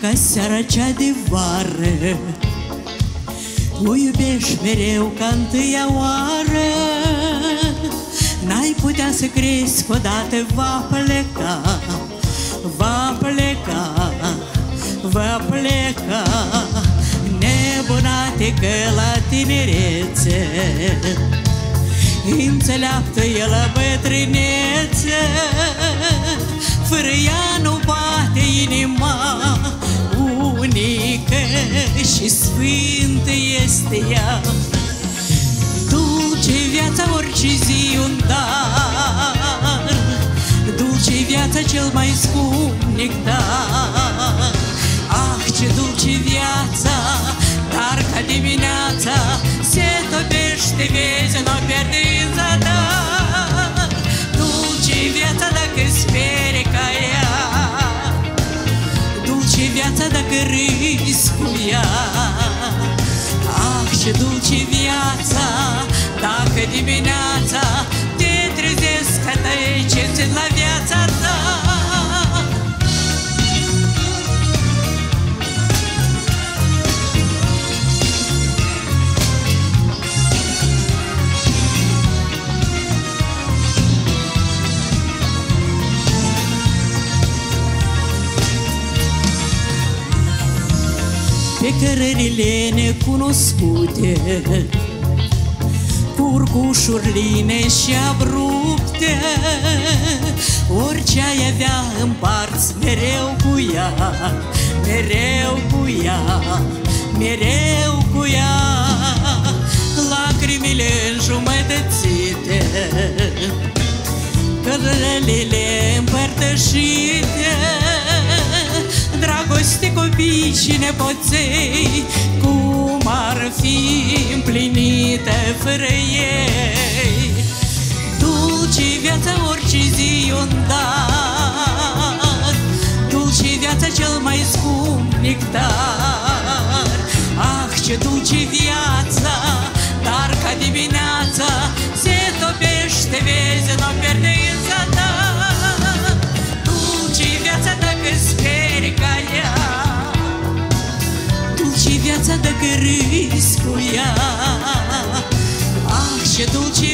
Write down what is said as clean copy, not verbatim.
ca seara cea de vară. O iubești mereu ca întâia oară. N-ai putea să crezi că odată va pleca, va pleca, va pleca. Nebunatică la tinerețe, înțeleaptă el la bătrânețe. Fără ea nu bate inima, unică și sfântă este ea. Dulce viața orice zi un dar, dulce viața cel mai scump nectar. Ah, ce dulce viața, dar ca dimineața se topește, vezi, n-o pierde în zadar. Dulce viața dacă spere ca ea, dulce viața dacă râzi cu ea. Ah, ce dulce viața, dacă dimineața te trezesc ca tăi ce țin la viața ta. Pe cărările necunoscute, cu urcușuri line și abrupte, orice ai avea împarți mereu cu ea, mereu cu ea, mereu cu ea. Lacrimile înjumătățite, cărările împărtășite, dragoste, copii și nepoței, cum ar fi împlinită fără ei. Dulce viața orice zi un dar, dulce viața cel mai scump nectar. Ah, ce dulce viața, dar ca dimineața se topește, vezi, n-o pierde în zadar. Dulce viața dacă speri ca ea, dulce viața dacă râzi cu ea. Ah, ce dulce